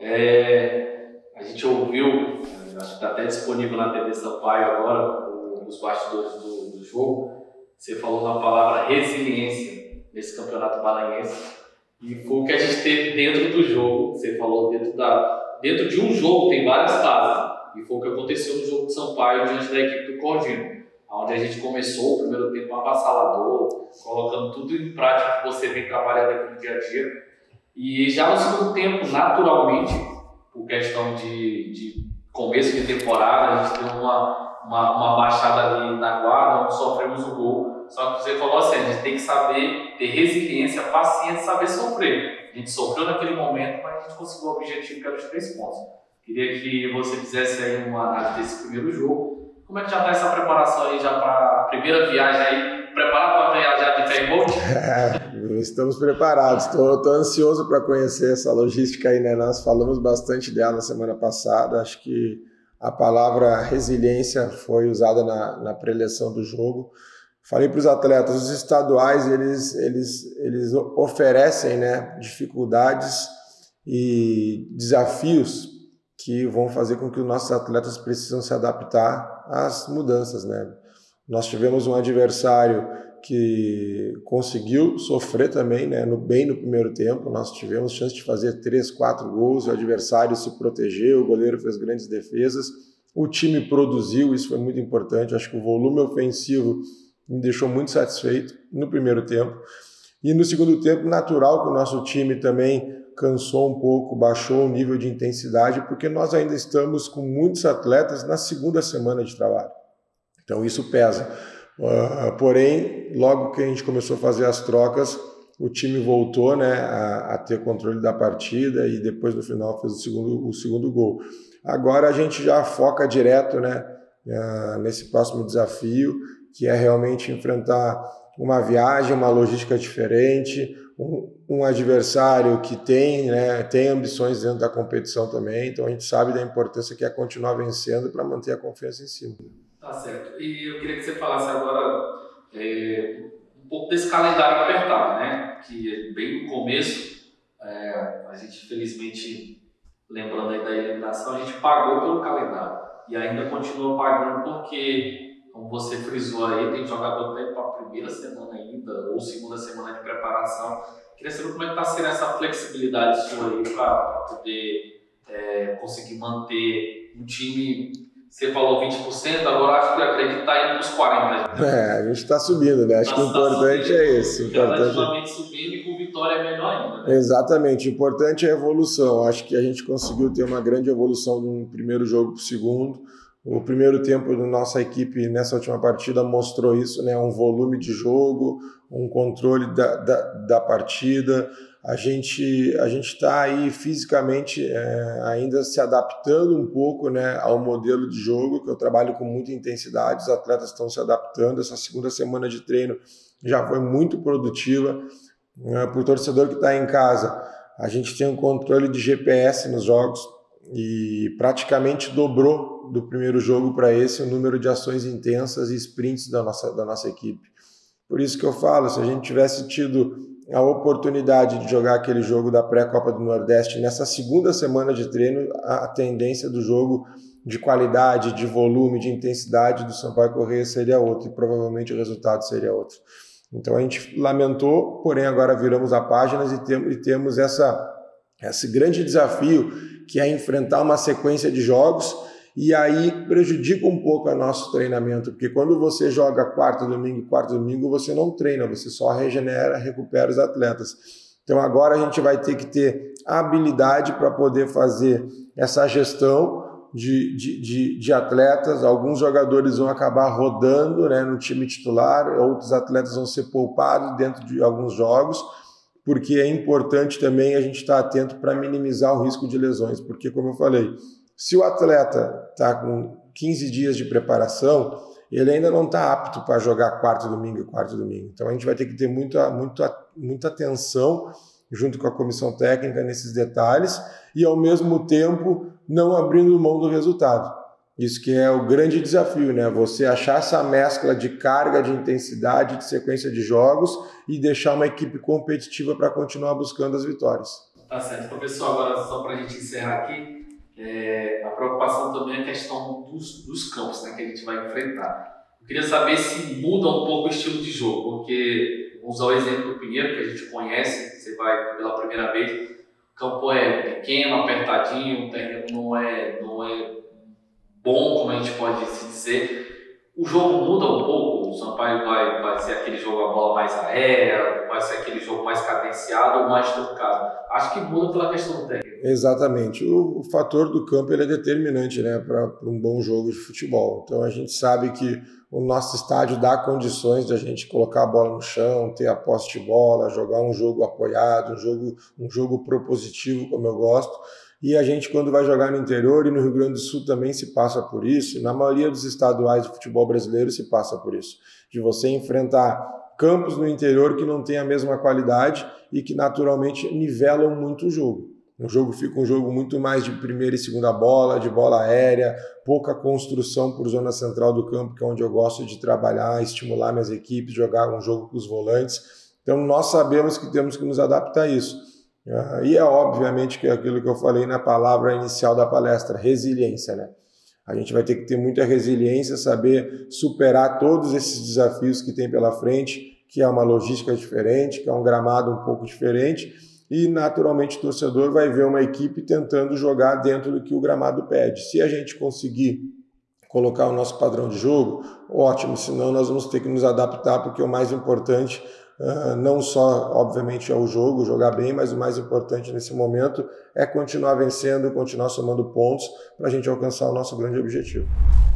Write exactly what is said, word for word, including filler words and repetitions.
É, a gente ouviu, acho que está até disponível na T V Sampaio agora, os bastidores do, do jogo. Você falou na palavra resiliência nesse campeonato maranhense. E foi o que a gente teve dentro do jogo. Você falou dentro, da, dentro de um jogo, tem várias fases. E foi o que aconteceu no jogo de Sampaio diante da equipe do Cordino, onde a gente começou o primeiro tempo avassalador, colocando tudo em prática que você vem trabalhando aqui no dia a dia. E já no segundo tempo, naturalmente, por questão de, de começo de temporada, a gente deu uma, uma, uma baixada ali na guarda, onde sofremos o gol. Só que você falou assim, a gente tem que saber ter resiliência, paciência, saber sofrer. A gente sofreu naquele momento, mas a gente conseguiu o objetivo, que era os três pontos. Queria que você fizesse aí uma análise desse primeiro jogo. Como é que já está essa preparação aí já para a primeira viagem aí? Preparado para viajar de ferry-boat? É, estamos preparados. Estou ansioso para conhecer essa logística aí, né? Nós falamos bastante dela na semana passada. Acho que a palavra resiliência foi usada na, na preleção do jogo. Falei para os atletas, os estaduais, eles, eles, eles oferecem, né, dificuldades e desafios que vão fazer com que os nossos atletas precisam se adaptar às mudanças, né? Nós tivemos um adversário que conseguiu sofrer também, né, no, bem no primeiro tempo. Nós tivemos chance de fazer três, quatro gols, o adversário se protegeu, o goleiro fez grandes defesas, o time produziu, isso foi muito importante. Acho que o volume ofensivo me deixou muito satisfeito no primeiro tempo. E no segundo tempo, natural que o nosso time também cansou um pouco, baixou o nível de intensidade, porque nós ainda estamos com muitos atletas na segunda semana de trabalho. Então isso pesa. Uh, porém, logo que a gente começou a fazer as trocas, o time voltou, né, a, a ter controle da partida e depois no final fez o segundo, o segundo gol. Agora a gente já foca direto, né, uh, nesse próximo desafio, que é realmente enfrentar uma viagem, uma logística diferente, um, um adversário que tem, né, tem ambições dentro da competição também. Então a gente sabe da importância que é continuar vencendo para manter a confiança em cima. Tá certo. E eu queria que você falasse agora é, um pouco desse calendário apertado, né? Que bem no começo, é, a gente infelizmente, lembrando aí da eliminação, a gente pagou pelo calendário e ainda continua pagando porque, como você frisou aí, tem jogador até para a primeira semana ainda ou segunda semana de preparação. Queria saber como é que está sendo essa flexibilidade sua aí para poder é, conseguir manter um time. Você falou vinte por cento, agora acho que acredito que está indo para os quarenta por cento. É, a gente está subindo, né? Acho tá, que o importante tá é esse. Importante... subindo e com vitória é melhor ainda, né? Exatamente, o importante é a evolução. Acho que a gente conseguiu ter uma grande evolução do primeiro jogo para o segundo. O primeiro tempo da nossa equipe nessa última partida mostrou isso, né? Um volume de jogo, um controle da, da, da partida. A gente a gente está aí fisicamente é, ainda se adaptando um pouco, né, ao modelo de jogo, que eu trabalho com muita intensidade, os atletas estão se adaptando. Essa segunda semana de treino já foi muito produtiva. É, para o torcedor que está em casa, a gente tem um controle de G P S nos jogos e praticamente dobrou do primeiro jogo para esse o número de ações intensas e sprints da nossa, da nossa equipe. Por isso que eu falo, se a gente tivesse tido a oportunidade de jogar aquele jogo da pré-Copa do Nordeste nessa segunda semana de treino, a tendência do jogo de qualidade, de volume, de intensidade do Sampaio Corrêa seria outra e provavelmente o resultado seria outro. Então a gente lamentou, porém agora viramos a página e, tem, e temos essa, esse grande desafio, que é enfrentar uma sequência de jogos, e aí prejudica um pouco o nosso treinamento, porque quando você joga quarta, domingo, quarta, domingo, você não treina, você só regenera, recupera os atletas. Então agora a gente vai ter que ter habilidade para poder fazer essa gestão de, de, de, de atletas. Alguns jogadores vão acabar rodando, né, no time titular, outros atletas vão ser poupados dentro de alguns jogos, porque é importante também a gente estar atento para minimizar o risco de lesões, porque como eu falei, se o atleta está com quinze dias de preparação, ele ainda não está apto para jogar quarto domingo e quarto domingo. Então a gente vai ter que ter muita, muita, muita atenção junto com a comissão técnica nesses detalhes e ao mesmo tempo não abrindo mão do resultado. Isso que é o grande desafio, né? Você achar essa mescla de carga, de intensidade, de sequência de jogos e deixar uma equipe competitiva para continuar buscando as vitórias. Tá certo. Professor, agora só para a gente encerrar aqui, é, a preocupação também é a questão dos, dos campos, né, que a gente vai enfrentar. Eu queria saber se muda um pouco o estilo de jogo, porque, vamos usar o exemplo do Pinheiro, que a gente conhece, você vai pela primeira vez, o campo é pequeno, apertadinho, o terreno não é, não é bom, como a gente pode se dizer. O jogo muda um pouco, o Sampaio vai, vai ser aquele jogo a bola mais aérea, vai ser aquele jogo mais cadenciado ou mais truncado. Acho que muda pela questão do técnico. Exatamente. O, o fator do campo ele é determinante, né, para um bom jogo de futebol. Então a gente sabe que o nosso estádio dá condições de a gente colocar a bola no chão, ter a posse de bola, jogar um jogo apoiado, um jogo, um jogo propositivo, como eu gosto. E a gente, quando vai jogar no interior, e no Rio Grande do Sul também se passa por isso, e na maioria dos estaduais de futebol brasileiro se passa por isso, de você enfrentar campos no interior que não têm a mesma qualidade e que naturalmente nivelam muito o jogo. O jogo fica um jogo muito mais de primeira e segunda bola, de bola aérea, pouca construção por zona central do campo, que é onde eu gosto de trabalhar, estimular minhas equipes, jogar um jogo com os volantes. Então nós sabemos que temos que nos adaptar a isso. Uh, e é obviamente que é aquilo que eu falei na palavra inicial da palestra, resiliência, né? A gente vai ter que ter muita resiliência, saber superar todos esses desafios que tem pela frente, que é uma logística diferente, que é um gramado um pouco diferente, e naturalmente o torcedor vai ver uma equipe tentando jogar dentro do que o gramado pede. Se a gente conseguir colocar o nosso padrão de jogo, ótimo, senão nós vamos ter que nos adaptar, porque o mais importante Uh, não só, obviamente, é o jogo, jogar bem, mas o mais importante nesse momento é continuar vencendo, continuar somando pontos para a gente alcançar o nosso grande objetivo.